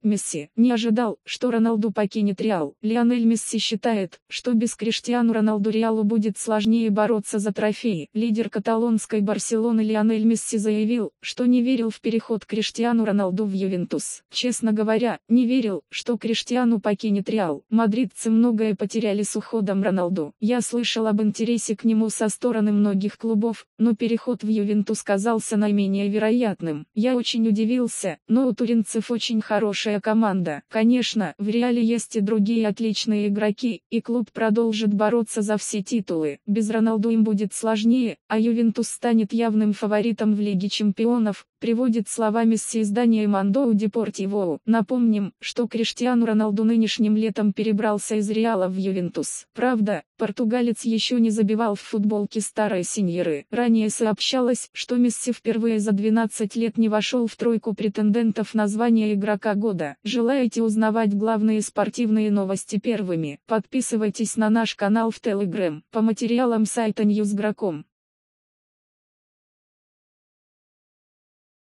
Месси не ожидал, что Роналду покинет Реал. Лионель Месси считает, что без Криштиану Роналду Реалу будет сложнее бороться за трофеи. Лидер каталонской Барселоны Лионель Месси заявил, что не верил в переход Криштиану Роналду в Ювентус. Честно говоря, не верил, что Криштиану покинет Реал. Мадридцы многое потеряли с уходом Роналду. Я слышал об интересе к нему со стороны многих клубов, но переход в Ювентус казался наименее вероятным. Я очень удивился, но у туринцев очень хорошая команда. Конечно, в Реале есть и другие отличные игроки, и клуб продолжит бороться за все титулы. Без Роналду им будет сложнее, а Ювентус станет явным фаворитом в Лиге Чемпионов, приводит слова Месси издание Мондо Депортиво. Напомним, что Криштиану Роналду нынешним летом перебрался из Реала в Ювентус. Правда, португалец еще не забивал в футболке старой синьоры. Ранее сообщалось, что Месси впервые за 12 лет не вошел в тройку претендентов на звание игрока года. Желаете узнавать главные спортивные новости первыми? Подписывайтесь на наш канал в Telegram по материалам сайта Newsgro.com.